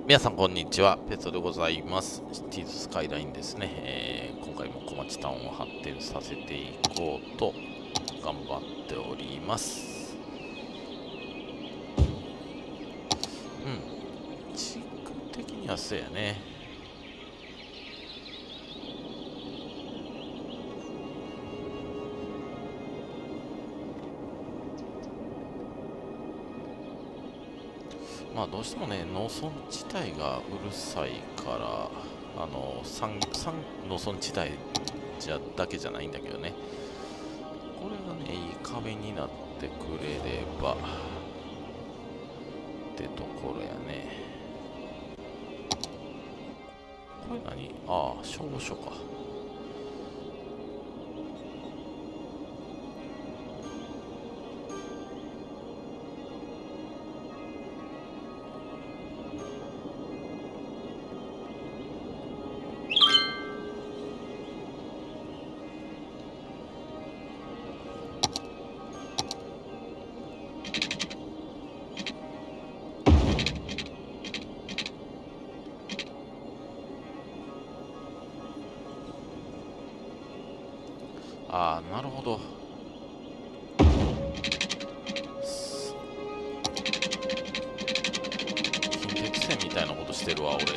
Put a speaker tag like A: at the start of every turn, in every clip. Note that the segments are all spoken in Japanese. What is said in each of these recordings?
A: 皆さんこんにちは、ペットでございます。シティーズスカイラインですね。今回も小町タウンを発展させていこうと頑張っております。地区的にはそうやね。まあどうしてもね、農村地帯がうるさいから、農村地帯だけじゃないんだけどね。これがね、いい壁になってくれればってところやね。これ何？ああ、消防署か。ああ、なるほど。近鉄線みたいなことしてるわ、俺。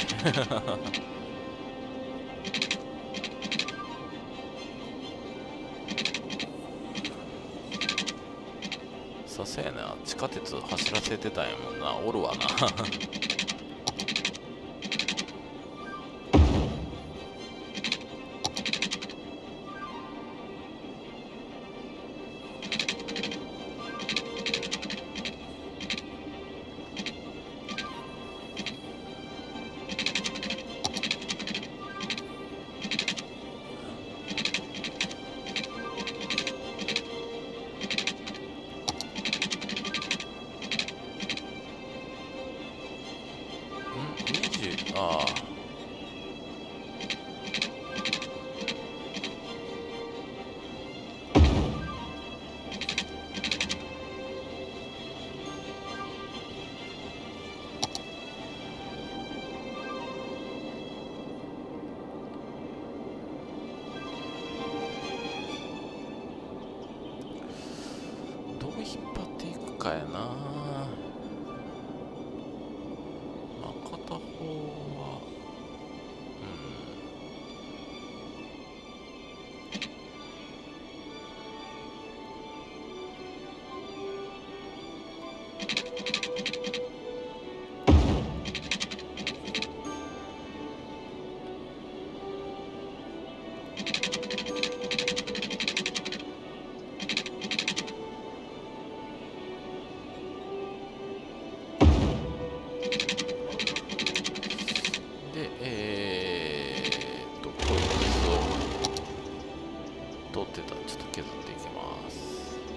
A: させやな、地下鉄走らせてたんやもんな。おるわな。20、ああ。どう引っ張っていくかやな。まあ、片方は、で、こいつを取ってたらちょっと削っていきます。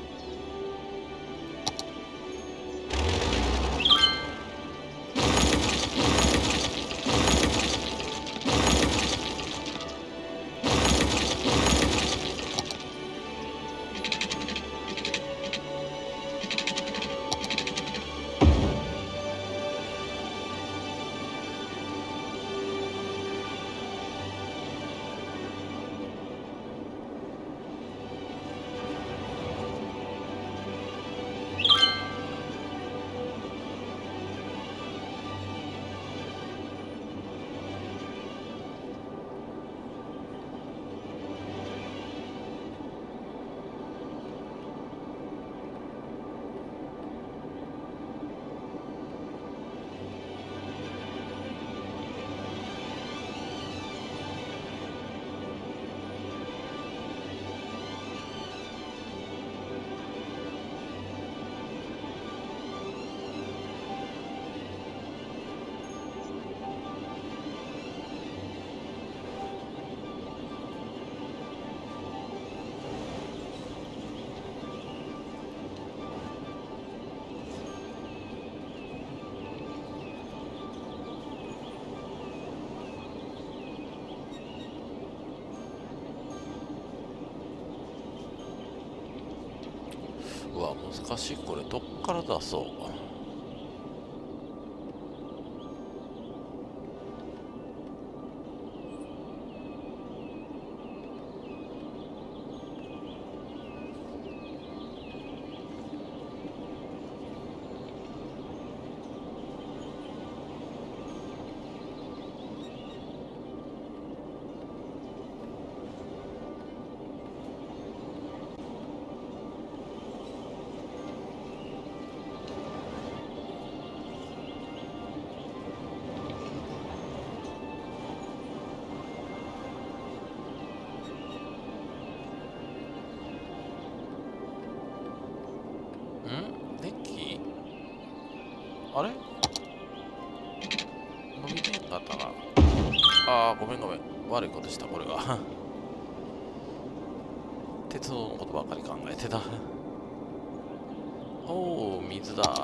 A: うわ、難しい。これどっから出そう。 あれ伸びてんかったな。ああ、ごめんごめん。悪いことした、これが。鉄道のことばかり考えてた。おお、水だ。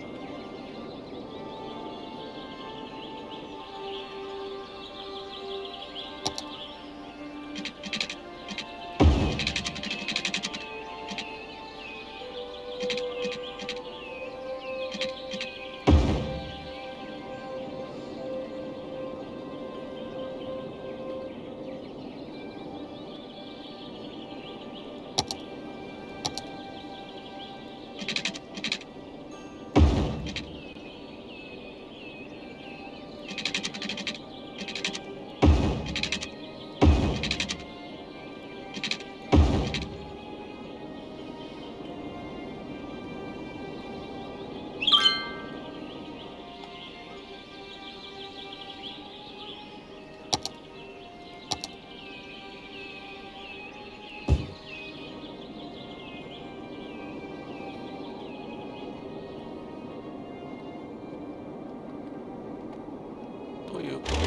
A: ということで、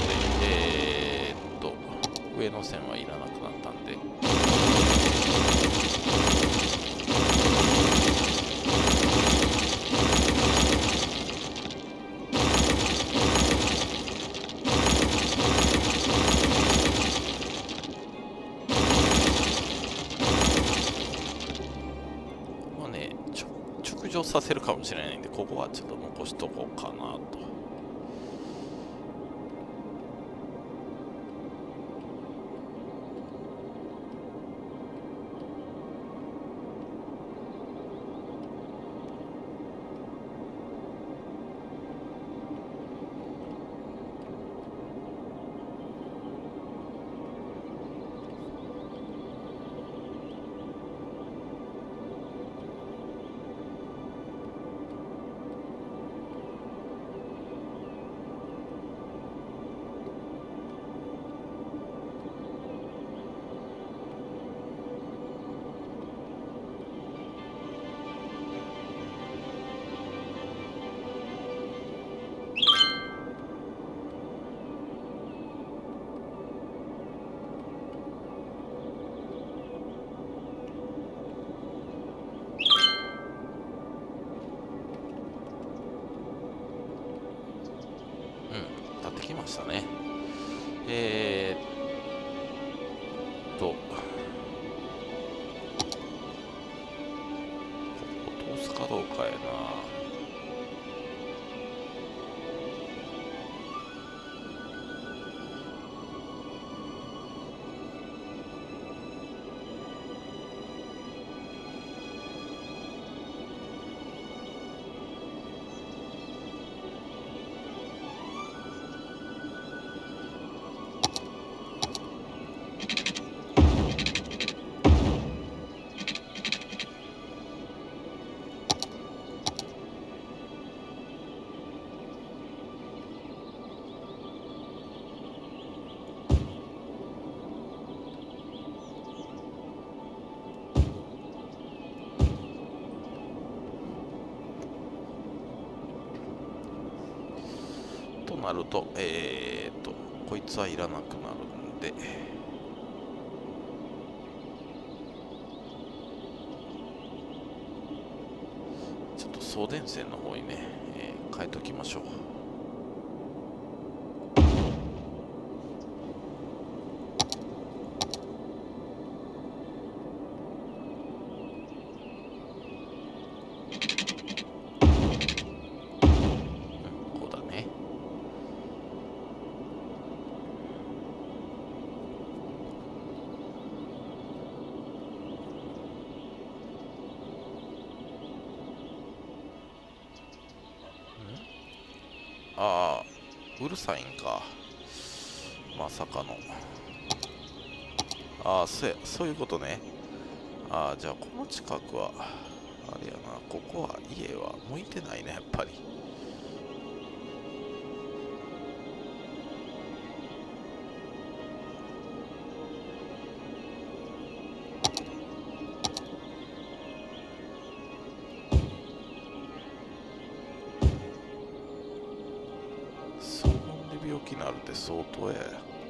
A: 上の線はいらなくなったんで、まあね、直上させるかもしれないんで、ここはちょっと残しとこうかなと。立ってきましたね。ここ通すかどうかやな。となると、こいつはいらなくなるんで、ちょっと送電線の方にね、変えときましょう。こうだね。ああ、うるさいんか。まさかの。ああ、そういうことね。ああ、じゃあこの近くは、あれやな、ここは家は向いてないね、やっぱり。 病気になるって相当や。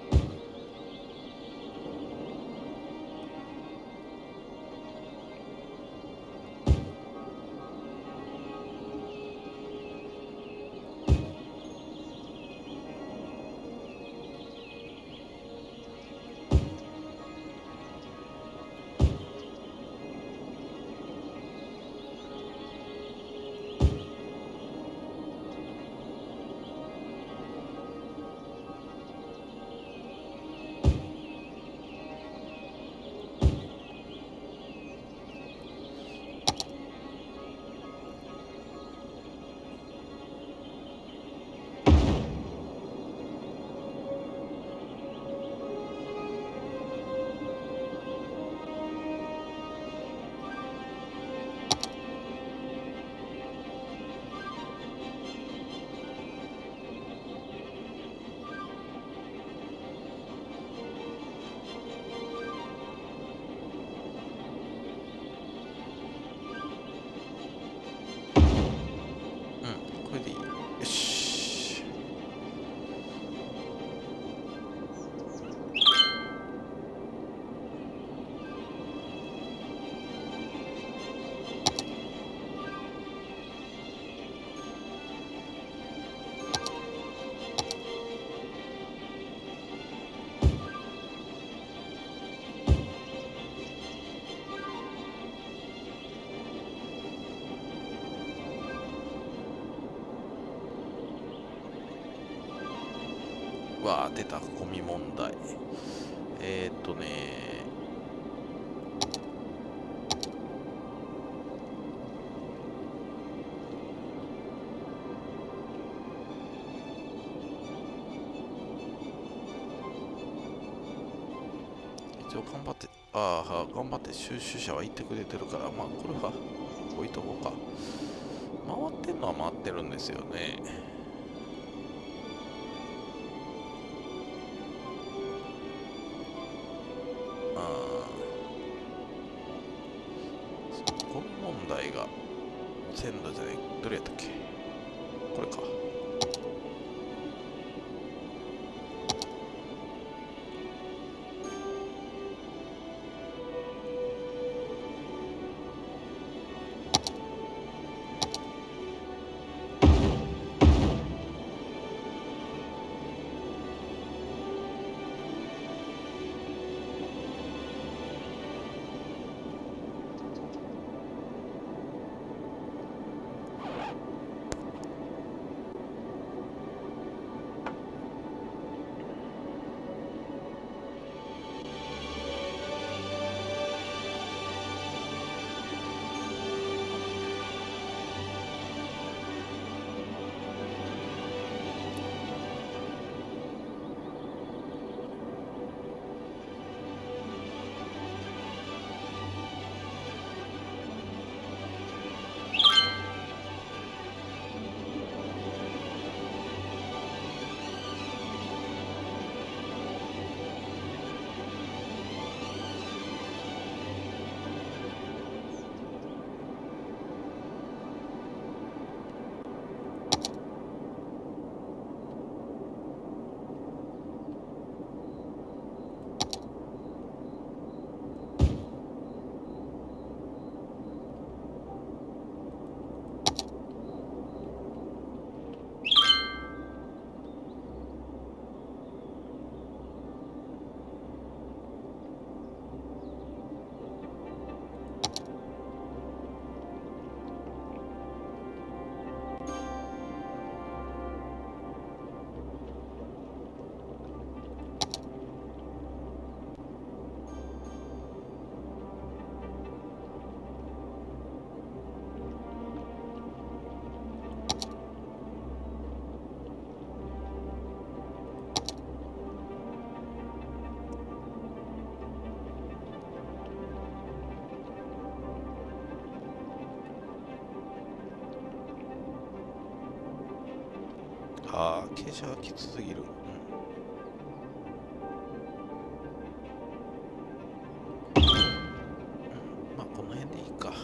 A: これでいい。よし。わあ、出た、ゴミ問題。一応頑張って、頑張って収集車は行ってくれてるから、まあ、これは置いとこうか。回ってんのは回ってるんですよね。ゴミ問題が線路じゃない、どれやったっけ、これか。ああ、傾斜がきつすぎる。まあ、この辺でいいか。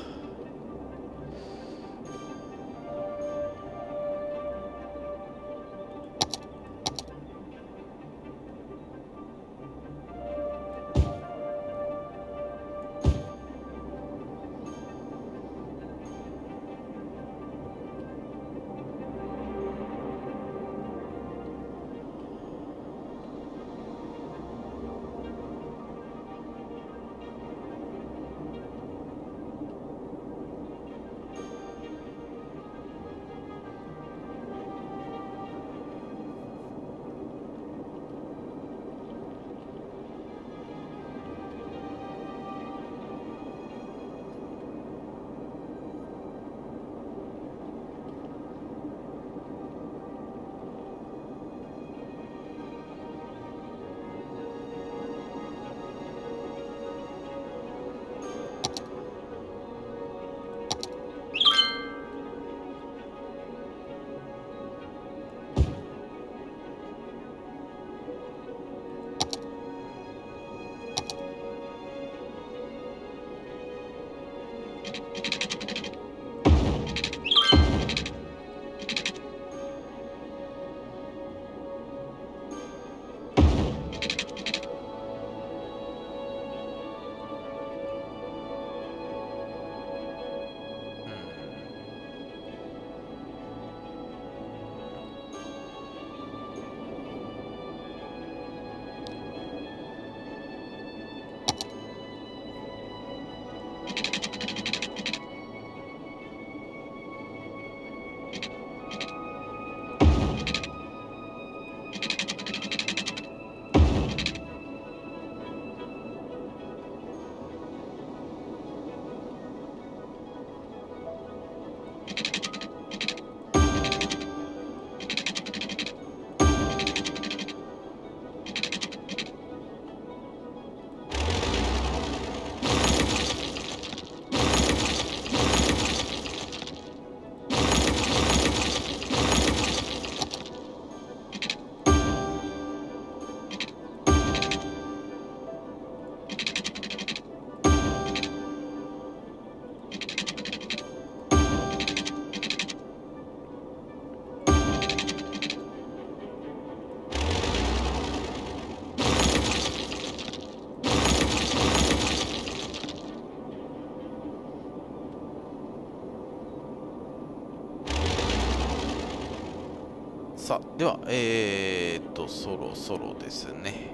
A: さあ、では、そろそろですね。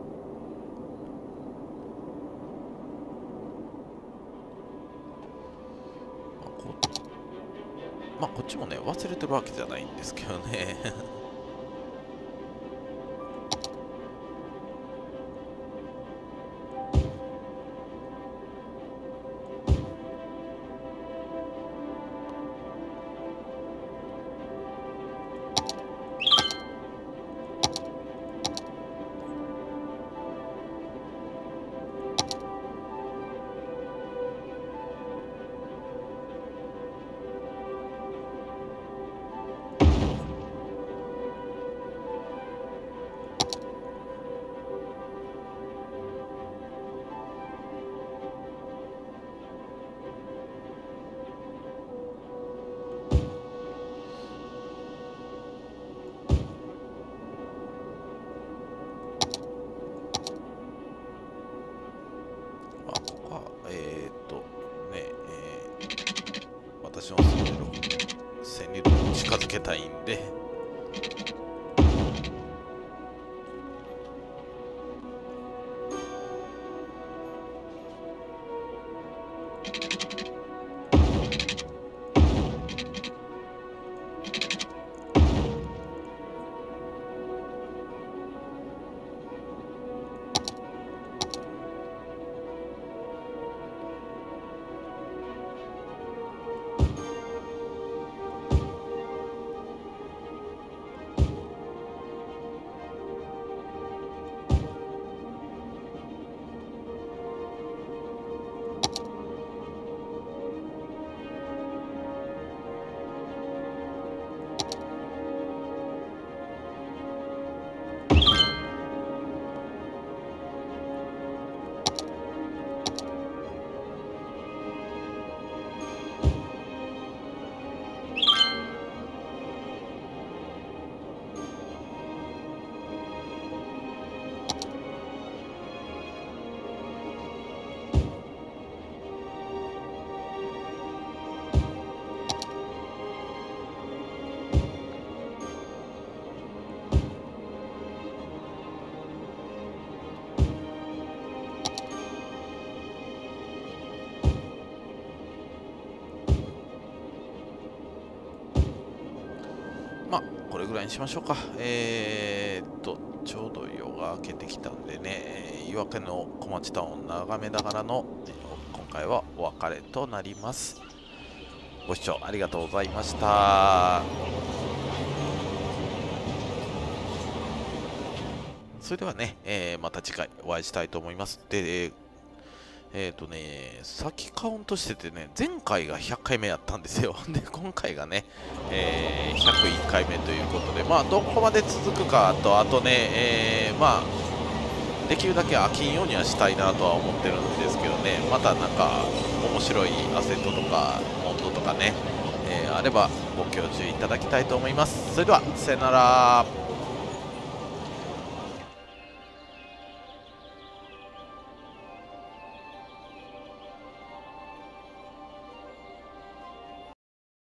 A: まあ、こっちもね、忘れてるわけじゃないんですけどね。私の住んでる千里道に近づけたいんで、まあこれぐらいにしましょうか。ちょうど夜が明けてきたんでね、夜明けの小町タウンを眺めながらの、今回はお別れとなります。ご視聴ありがとうございました。それではね、また次回お会いしたいと思います。で、さっきカウントしててね、前回が100回目やったんですよ。で、今回がね、101回目ということで、まあ、どこまで続くかと、あとね、まあ、できるだけ飽きんようにはしたいなとは思ってるんですけどね、またなんか、面白いアセットとか、モンドとかね、あればご教授いただきたいと思います。それでは、さよなら。